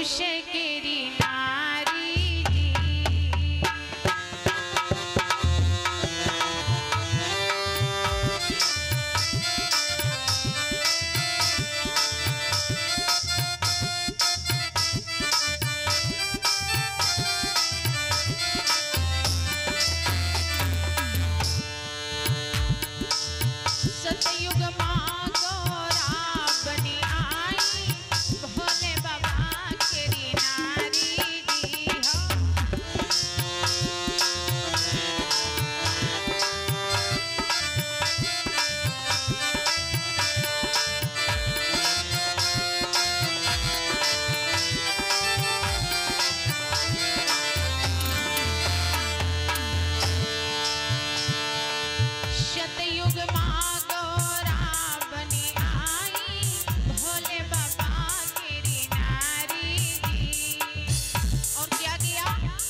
पुरुष केरी नारी जी। सतयुग माँ गौरा बनी आई, भोले बाबा केरी नारी जी हो। सतयुग माँ गौरा बनी आई, भोले बाबा केरी नारी जी। और क्या किया?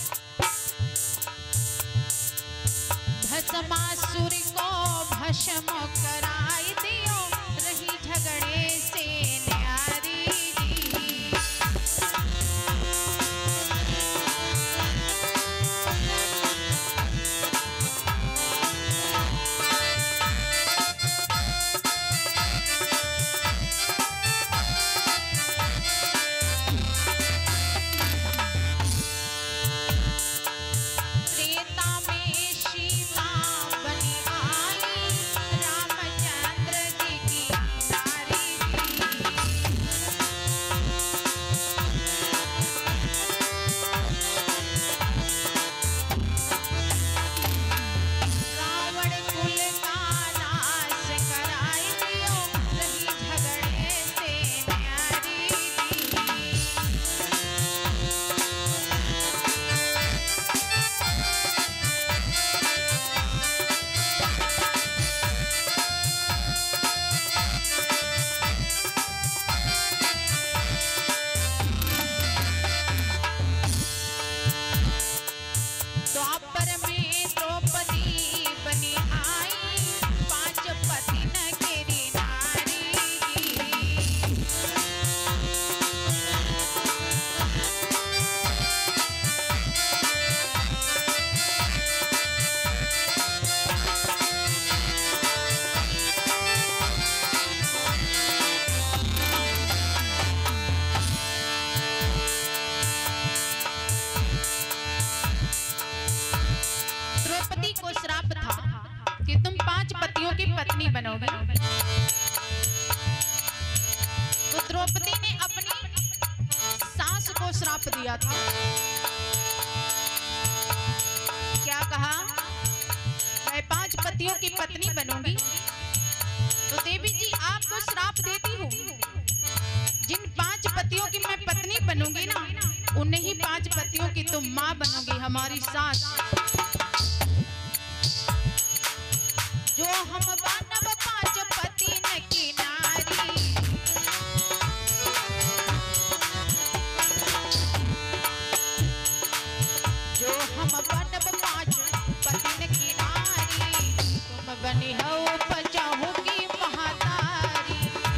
भस्मासुर को भस्म कराई दियो, रही झगड़े से न्यारी जी। त्रेता में सीता बनी आई, रामचंद्र जी की नारी जी। रावण कुल का नाश कराई दियो, रही झगड़े से न्यारी जी। द्वापर में द्रौपदी बनी आई, 5 पति न केरी नारी जी। द्रौपदी को श्राप था कि तुम 5 पतियों की पत्नी बनोगी। तो द्रौपदी ने अपनी सास को श्राप दिया था। क्या कहा? मैं 5 पतियों की पत्नी बनूंगी। तो देवी जी आपको श्राप देती हूँ, जिन 5 पतियों की मैं पत्नी बनूंगी ना, उन्हीं ही 5 पतियों की तुम माँ बनोगी, हमारी सास। जो हम बनब 5 पति न की नारी, जो हम बनब 5 पति न की नारी, तुम बनी हो पचाहोगी महातारी।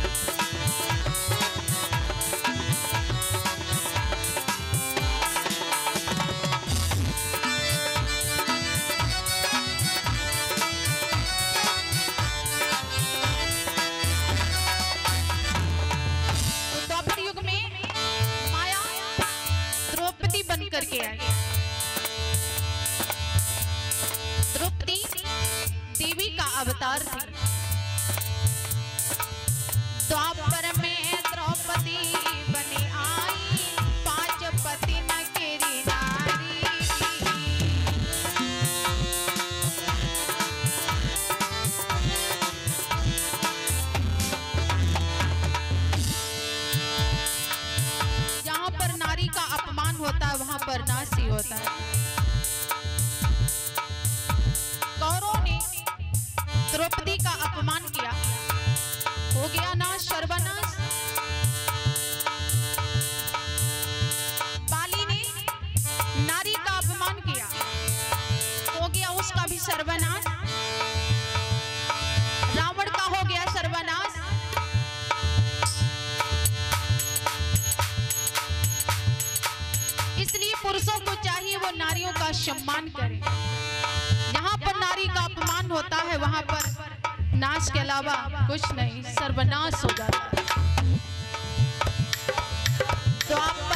तो द्वापर युग में माया द्रौपदी बन करके आई। द्रौपदी देवी का अवतार थी। द्वापर में द्रौपदी बनी आई, 5 पति न केरी नारी जी। जहाँ पर नारी का अपमान होता है, वहाँ पर नाश ही होता है। कौरवों ने द्रौपदी का अपमान किया, हो गया नाश, सर्वनाश। बाली ने नारी का अपमान किया, हो गया उसका भी सर्वनाश। रावण का हो गया सर्वनाश। सम्मान करें। जहाँ पर नारी का अपमान होता है वहाँ पर नाश के अलावा कुछ नहीं, सर्वनाश हो जाता है। तो आप